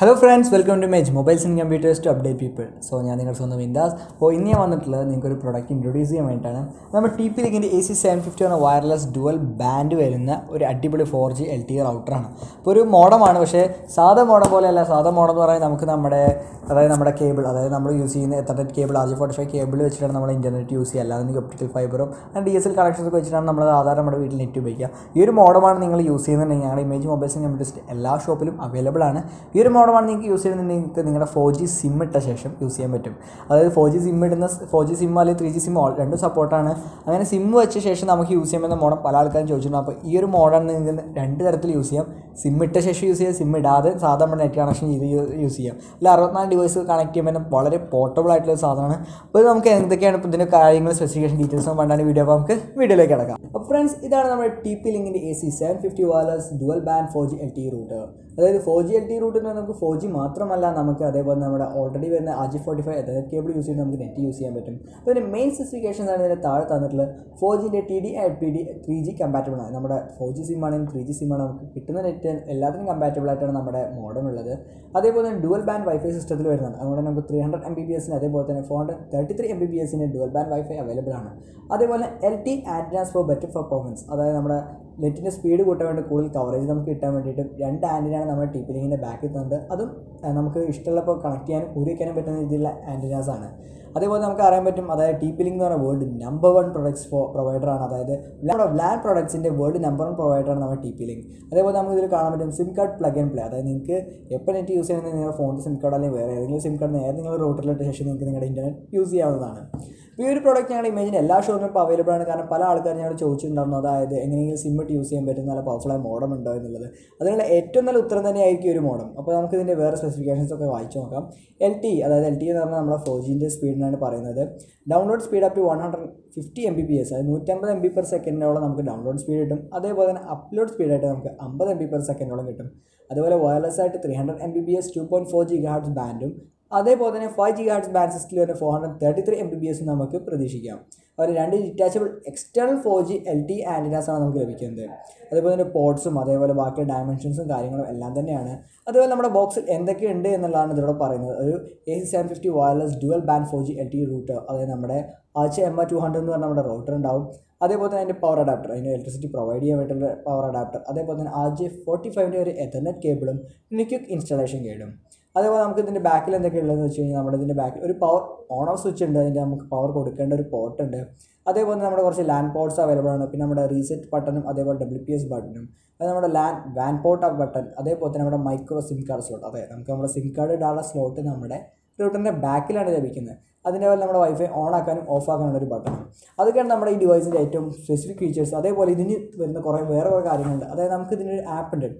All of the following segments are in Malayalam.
Hello friends, welcome to Mage mobiles and computers to update people. So ഞാൻ നിങ്ങളുടെ സ്വന്തം വിന്ദാസ്. അപ്പോൾ ഇന്ന് ഞാൻ വന്നിട്ടുള്ളത് നിങ്ങൾക്കൊരു പ്രൊഡക്റ്റ് ഇൻട്രൊഡ്യൂസ് ചെയ്യാൻ വേണ്ടിയിട്ടാണ്. നമ്മൾ TP Linkൻ്റെ AC750 എന്ന വയർലെസ് ഡുവൽ ബാൻഡ് വരുന്ന ഒരു അടിപൊളി 4G LTE റൗട്ടറാണ്. ഇപ്പോൾ ഒരു മോഡമാണ്, പക്ഷേ സാധാ മോഡം പോലെയല്ല. സാധാ മോഡം എന്ന് പറയുന്നത് നമുക്ക് നമ്മുടെ കേബിൾ, അതായത് നമ്മൾ യൂസ് ചെയ്യുന്ന എത്തർനെറ്റ് കേബിൾ RJ45 കേബിൾ വെച്ചിട്ടാണ് നമ്മൾ ഇൻ്റർനെറ്റ് യൂസ് ചെയ്യുക. അല്ലാതെ ഒപ്റ്റിക്കൽ ഫൈബറും DSL കണക്ഷൻസ് ഒക്കെ വെച്ചിട്ടാണ് നമ്മൾ സാധാരണ നമ്മുടെ വീട്ടിൽ നെറ്റ് ഉപയോഗിക്കുക. ഈ ഒരു മോഡമാണ് നിങ്ങൾ യൂസ് ചെയ്യുന്നുണ്ടെങ്കിൽ ഞങ്ങളുടെ ഇമേജ് മൊബൈൽസ് ആൻഡ് കമ്പ്യൂട്ടേഴ്സ് എല്ലാ ഷോപ്പിലും അവൈലബിൾ ആണ്. ഈ ഒരു മോഡമാണ് നിങ്ങൾക്ക് യൂസ് ചെയ്യുന്നുണ്ടെങ്കിൽ നിങ്ങൾക്ക് നിങ്ങളുടെ 4G സിം ഇട്ട ശേഷം യൂസ് ചെയ്യാൻ പറ്റും. അതായത് 4G സിം അല്ലെങ്കിൽ 3G സിം രണ്ടും സപ്പോർട്ടാണ്. അങ്ങനെ സിം വെച്ച ശേഷം നമുക്ക് യൂസ് ചെയ്യാമെന്ന മോഡം പല ആൾക്കാരും ചോദിച്ചിട്ടുണ്ട്. അപ്പോൾ ഈ ഒരു മോഡാണ് നിങ്ങൾക്ക് രണ്ട് തരത്തിൽ യൂസ് ചെയ്യാം. സിം ഇട്ട ശേഷം യൂസ് ചെയ്യാം, സിം ഇടാതെ സാധാരണ നെറ്റ് കണക്ഷൻ ചെയ്ത് യൂസ് ചെയ്യാം. അല്ല 64 ഡിവൈസ് കണക്ട് ചെയ്യുമ്പോൾ വളരെ പോർട്ടബിൾ ആയിട്ടുള്ള സാധനമാണ്. അപ്പോൾ നമുക്ക് എന്തൊക്കെയാണ് ഇപ്പോൾ ഇതിൻ്റെ കാര്യങ്ങൾ, സ്പെസിഫിക്കേഷൻ, ഡീറ്റെയിൽസും വേണ്ടാണ് വീഡിയോ. അപ്പോൾ നമുക്ക് വീഡിയോയിലേക്ക് കിടക്കാം. അപ്പോൾ ഫ്രണ്ട്സ്, ഇതാണ് നമ്മുടെ TP Linkൻ്റെ AC750 wireless dual band 4G LTE router. അതായത് 4G LTE റൂട്ട് എന്ന് പറഞ്ഞാൽ നമുക്ക് 4G മാത്രമല്ല, നമുക്ക് അതേപോലെ നമ്മുടെ ഓൾറെഡി വരുന്ന RJ45 എത്തർനെറ്റ് കേബിൾ യൂസ് ചെയ്ത് നമുക്ക് നെറ്റ് യൂസ് ചെയ്യാൻ പറ്റും. അപ്പോൾ ഇതിൻ്റെ മെയിൻ സ്പെസിഫിക്കേഷൻസ് ആണ് ഇതിൻ്റെ താഴെ തന്നിട്ടുള്ളത്. 4Gൻ്റെ TD-LPD 3G കമ്പാറ്റബിൾ ആണ്. നമ്മുടെ 4G സിം ആണെങ്കിൽ 3G സിമ്മാണ്. നമുക്ക് കിട്ടുന്ന നെറ്റ് എല്ലാത്തിനും കമ്പാറ്റബിൾ ആയിട്ടാണ് നമ്മുടെ മോഡം ഉള്ളത്. അതേപോലെ തന്നെ ഡുവൽ ബാൻഡ് വൈഫൈ സിസ്റ്റത്തിൽ വരുന്നതാണ്. അതുകൊണ്ട് നമുക്ക് 300 Mbps അതേപോലെ തന്നെ 433 Mbps dual band wifi available ആണ്. അതേപോലെ LTE antennas for better performance, അതായത് നമ്മുടെ നെറ്റിൻ്റെ സ്പീഡ് കൂട്ടാൻ വേണ്ടി കൂടുതൽ കവറേജ് നമുക്ക് കിട്ടാൻ വേണ്ടിയിട്ട് 2 ആൻറ്റിനാണ് നമ്മുടെ TP Linkൻ്റെ ബാക്കിൽ തന്നത്. അതും നമുക്ക് ഇഷ്ടമുള്ളപ്പോൾ കണക്ട് ചെയ്യാനും ഉപയോഗിക്കാനും പറ്റുന്ന രീതിയിലുള്ള ആൻറ്റിനാസ് ആണ്. അതേപോലെ നമുക്ക് അറിയാൻ പറ്റും, അതായത് TP Link എന്ന് പറയുന്ന വേൾഡ് നമ്പർ 1 പ്രൊഡക്ട്സ് പ്രൊവൈഡറാണ്. അതായത് നമ്മുടെ ലാൻ പ്രൊഡക്ട്സിൻ്റെ വേൾഡ് നമ്പർ 1 പ്രൊവൈഡറാണ് നമ്മുടെ TP Link. അതേപോലെ നമുക്ക് ഇതിൽ കാണാൻ പറ്റും SIM card plug and play. അതായത് നിങ്ങൾക്ക് എപ്പോൾ നെറ്റ് യൂസ് ചെയ്യുന്നത് നിങ്ങളുടെ ഫോണിൻ്റെ സിം കാർഡ് അല്ലെങ്കിൽ വേറെ ഏതെങ്കിലും സിം കാർഡ് നേരെ നിങ്ങൾ റൂട്ടറിലിട്ട ശേഷം നിങ്ങൾക്ക് നിങ്ങളുടെ ഇൻ്റർനെറ്റ് യൂസ് ചെയ്യാവുന്നതാണ്. ഈ ഒരു പ്രോഡക്റ്റ് ഞങ്ങളുടെ ഇമേജിന് എല്ലാ ഷോറൂമിലും ഇപ്പോൾ അവൈലബിൾ ആണ്. കാരണം പല ആൾക്കാരും ഞങ്ങൾ ചോദിച്ചിട്ടുണ്ടായിരുന്നു, അതായത് എങ്ങനെയെങ്കിലും സിം ഇട്ട് യൂസ് ചെയ്യാൻ പറ്റുന്ന നല്ല പവർഫുള്ളായ മോഡം ഉണ്ടോ എന്നുള്ളത്. അതിനുള്ള ഏറ്റവും നല്ല ഉത്തരം തന്നെയായിരിക്കും ഒരു മോഡം. അപ്പോൾ നമുക്ക് ഇതിൻ്റെ വേറെ സ്പെസിഫിക്കേഷൻസ് ഒക്കെ വായിച്ചു നോക്കാം. LTE, അതായത് LTE എന്ന് പറഞ്ഞാൽ നമ്മുടെ 4Gൻ്റെ സ്പീഡിനാണ് പറയുന്നത്. Download speed up to 150 Mbps, അതായത് 150 Mbps നമുക്ക് ഡൗൺലോഡ് സ്പീഡ് കിട്ടും. അതേപോലെ തന്നെ അപ്ലോഡ് സ്പീഡായിട്ട് നമുക്ക് 50 Mbps കിട്ടും. അതുപോലെ വയർലെസ് ആയിട്ട് 300 Mbps 2.4 GHz ബാൻഡും, അതേപോലെ തന്നെ 5 GHz ബാൻഡ് സിസ്റ്റിൽ വരുന്ന 433 Mbps നമുക്ക് പ്രതീക്ഷിക്കാം. അവർ 2 ഡിറ്റാച്ചബിൾ എക്സ്റ്റേണൽ 4G LTE ആൻറ്റിനാസാണ് നമുക്ക് ലഭിക്കുന്നത്. അതേപോലെ തന്നെ പോർട്സും അതേപോലെ ബാക്കി ഡയമെൻഷൻസും കാര്യങ്ങളും എല്ലാം തന്നെയാണ്. അതുപോലെ നമ്മുടെ ബോക്സിൽ എന്തൊക്കെയുണ്ട് എന്നുള്ളതാണ് ഇതിലൂടെ പറയുന്നത്. ഒരു AC750 wireless dual band 4G LTE router, അതായത് നമ്മുടെ HM200 എന്ന് പറഞ്ഞാൽ നമ്മുടെ റൂട്ടർ ഉണ്ടാവും. അതേപോലെ തന്നെ അതിൻ്റെ പവർ അഡാപ്റ്റർ, അതിൻ്റെ ഇലക്ട്രിസിറ്റി പ്രൊവൈഡ് ചെയ്യാൻ വേണ്ടിയിട്ടുള്ള പവർ അഡാപ്റ്റർ. അതേപോലെ തന്നെ RJ45 ഒരു എത്തർനെറ്റ് കേബിളും ക്വിക്ക് ഇൻസ്റ്റാളേഷൻ ഗൈഡും. അതേപോലെ നമുക്ക് ഇതിൻ്റെ ബാക്കിൽ എന്തൊക്കെയുള്ളതെന്ന് വെച്ച് കഴിഞ്ഞാൽ നമ്മുടെ ഇതിൻ്റെ ബാക്കിൽ ഒരു പവർ ഓൺ ഓഫ് സ്വിച്ച് ഉണ്ട്. അതിൻ്റെ നമുക്ക് പവർ കൊടുക്കേണ്ട ഒരു പോർട്ട് ഉണ്ട്. അതേപോലെ നമ്മുടെ കുറച്ച് ലാൻ പോർട്ട്സ് അവൈലബിൾ ആണ്. പിന്നെ നമ്മുടെ റീസെറ്റ് ബട്ടണും അതേപോലെ WPS ബട്ടണും, അത് നമ്മുടെ വാൻ പോർട്ട് ബട്ടൺ, അതേപോലെ തന്നെ നമ്മുടെ മൈക്രോ സിം കാർഡ് സ്ലോട്ട്. അതെ, നമുക്ക് നമ്മുടെ സിം കാർഡ് ഇടാനുള്ള സ്ലോട്ട് നമ്മുടെ റൂട്ടറിൻ്റെ ബാക്കിലാണ് ലഭിക്കുന്നത്. അതിൻ്റെ പോലെ നമ്മുടെ വൈഫൈ ഓൺ ആക്കാനും ഓഫ് ആക്കാനുള്ള ഒരു ബട്ടൺ. അതൊക്കെയാണ് നമ്മുടെ ഈ ഡിവൈസിൻ്റെ ഏറ്റവും സ്പെസിഫിക് ഫീച്ചേഴ്സ്. അതേപോലെ ഇതിന് വരുന്ന വേറെ കുറേ കാര്യങ്ങളുണ്ട്. അതായത് നമുക്ക് ഇതിനൊരു ആപ്പ് ഉണ്ട്,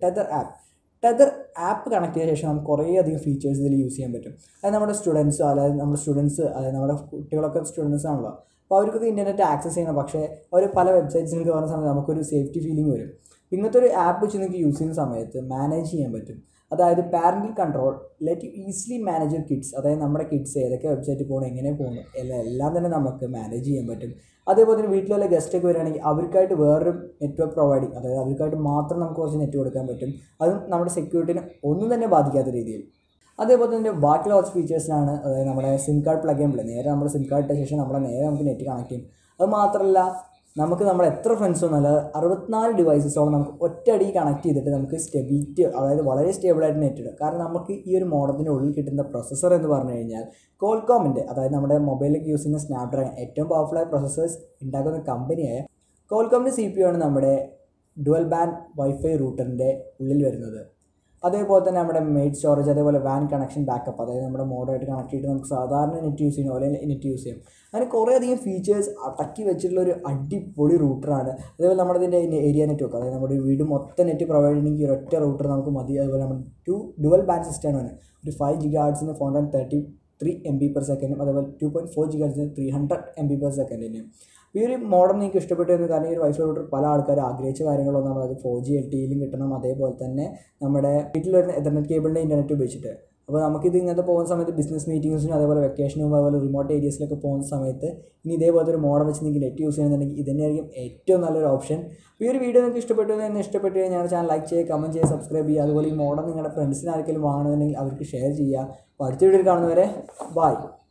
ടെതർ ആപ്പ് കണക്ട് ചെയ്ത ശേഷം നമുക്ക് കുറേ അധികം ഫീച്ചേഴ്സ് ഇതിൽ യൂസ് ചെയ്യാൻ പറ്റും. അതായത് നമ്മുടെ സ്റ്റുഡൻസ്, അതായത് നമ്മുടെ കുട്ടികളൊക്കെ സ്റ്റുഡൻസ് ആണല്ലോ. അപ്പോൾ അവർക്കൊക്കെ ഇൻ്റർനെറ്റ് ആക്സസ് ചെയ്യണം. പക്ഷേ അവർ പല വെബ്സൈറ്റ്സിലേക്ക് വരുന്ന സമയത്ത് നമുക്കൊരു സേഫ്റ്റി ഫീലിംഗ് വരും. ഇങ്ങനത്തെ ഒരു ആപ്പ് വെച്ച് നിങ്ങൾക്ക് യൂസ് ചെയ്യുന്ന സമയത്ത് മാനേജ് ചെയ്യാൻ പറ്റും. അതായത് parental control let you easily manage your kids. അതായത് നമ്മുടെ കിഡ്സ് ഏതൊക്കെ വെബ്സൈറ്റിൽ പോകണം, എങ്ങനെ പോകണം, എല്ലാം തന്നെ നമുക്ക് മാനേജ് ചെയ്യാൻ പറ്റും. അതേപോലെ തന്നെ വീട്ടിലുള്ള ഗസ്റ്റൊക്കെ വരികയാണെങ്കിൽ അവർക്കായിട്ട് വേറൊരു നെറ്റ്വർക്ക് പ്രൊവൈഡിങ്, അതായത് അവർക്കായിട്ട് മാത്രം നമുക്ക് കുറച്ച് നെറ്റ് കൊടുക്കാൻ പറ്റും. അതും നമ്മുടെ സെക്യൂരിറ്റിനെ ഒന്നും തന്നെ ബാധിക്കാത്ത രീതിയിൽ. അതേപോലെ തന്നെ ബാക്കിയുള്ള കുറച്ച് ഫീച്ചേഴ്സിനാണ്, അതായത് നമ്മുടെ സിം കാർഡ് പ്ലഗ് ചെയ്യാൻ നേരെ നമ്മുടെ സിം കാർഡ് ഇട്ട ശേഷം നേരെ നമുക്ക് നെറ്റ് കണക്ട് ചെയ്യും. അത് മാത്രമല്ല, നമുക്ക് നമ്മൾ എത്ര ഫ്രണ്ട്സോ നല്ല 64 ഡിവൈസസോളം നമുക്ക് ഒറ്റയടി കണക്ട് ചെയ്തിട്ട് നമുക്ക് സ്റ്റെബിലിറ്റി, അതായത് വളരെ സ്റ്റേബിളായിട്ട് നെറ്റ് ഇടും. കാരണം നമുക്ക് ഈ ഒരു മോഡത്തിൻ്റെ ഉള്ളിൽ കിട്ടുന്ന പ്രൊസസ്സർ എന്ന് പറഞ്ഞു കഴിഞ്ഞാൽ കോൾകോമിൻ്റെ, അതായത് നമ്മുടെ മൊബൈലിലേക്ക് യൂസ് ചെയ്യുന്ന സ്നാപ്ഡ്രാഗൺ ഏറ്റവും പവർഫുള്ളായ പ്രൊസസ്സേഴ്സ് ഉണ്ടാക്കുന്ന കമ്പനിയായ കോൾകോമിൻ്റെ CPU ആണ് നമ്മുടെ ഡുവൽ ബാൻഡ് വൈഫൈ റൂട്ടറിൻ്റെ ഉള്ളിൽ വരുന്നത്. അതേപോലെ തന്നെ നമ്മുടെ മെയ്ഡ് സ്റ്റോറേജ്, അതേപോലെ വാൻ കണക്ഷൻ ബാക്കപ്പ്, അതായത് നമ്മുടെ മോഡായിട്ട് കണക്ട് ചെയ്തിട്ട് നമുക്ക് സാധാരണ നെറ്റ് യൂസ് ചെയ്യണം, അല്ലെങ്കിൽ നെറ്റ് യൂസ് ചെയ്യും. അങ്ങനെ കുറേ അധികം ഫീച്ചേഴ്സ് അടക്കി വെച്ചിട്ടുള്ള ഒരു അടിപൊളി റൂട്ടറാണ്. അതേപോലെ നമ്മുടെ ഇതിൻ്റെ ഏരിയ നെറ്റ്വർക്ക്, അതായത് നമ്മുടെ വീട് മൊത്തം നെറ്റ് പ്രൊവൈഡ് ചെയ്യണമെങ്കിൽ ഒരൊറ്റ റൂട്ടർ നമുക്ക് മതി. അതുപോലെ നമ്മൾ ഡുവൽ ബാൻഡ് സിസ്റ്റമാണ്. ഒരു 5 GHz 433 Mbps, അതേപോലെ 2.4 GHz 300 Mbps. ഈ ഒരു മോഡം നിങ്ങൾക്ക് ഇഷ്ടപ്പെട്ടു എന്ന്, കാരണം ഈ ഒരു വൈഫൈ റൂട്ടർ പല ആൾക്കാർ ആഗ്രഹിച്ച കാര്യങ്ങളൊന്നും, അതായത് 4G LTEയിലും കിട്ടണം, അതേപോലെ തന്നെ നമ്മുടെ വീട്ടിൽ വരുന്ന എത്തർനെറ്റ് കേബിളിൻ്റെ ഇൻ്റർനെറ്റ് ഉപയോഗിച്ചിട്ട് അപ്പോൾ നമുക്കിത് ഇങ്ങനത്തെ പോകുന്ന സമയത്ത് ബിസിനസ് മീറ്റിംഗ്സിനും അതേപോലെ വെക്കേഷനും അതുപോലെ റിമോട്ട് ഏരിയസിലൊക്കെ പോകുന്ന സമയത്ത് ഇനി ഇതേപോലത്തെ ഒരു മോഡൽ വെച്ച് നിങ്ങൾക്ക് നെറ്റ് യൂസ് ചെയ്യുന്നുണ്ടെങ്കിൽ ഇതന്നെയായിരിക്കും ഏറ്റവും നല്ലൊരു ഓപ്ഷൻ. ഈ ഒരു വീഡിയോ നിങ്ങൾക്ക് ഇഷ്ടപ്പെട്ടു എന്ന് ഇഷ്ടപ്പെട്ട് കഴിഞ്ഞാൽ ചാനൽ ലൈക്ക് ചെയ്യുക, കമൻറ്റ് ചെയ്യുക, സബ്സ്ക്രൈബ് ചെയ്യുക. അതുപോലെ ഈ മോഡൽ നിങ്ങളുടെ ഫ്രണ്ട്സിന് ആർക്കെങ്കിലും വാങ്ങണമെന്നുണ്ടെങ്കിൽ അവർക്ക് ഷെയർ ചെയ്യുക. അപ്പോൾ അടുത്ത വീഡിയോയിൽ കാണുന്നവരെ ബൈ.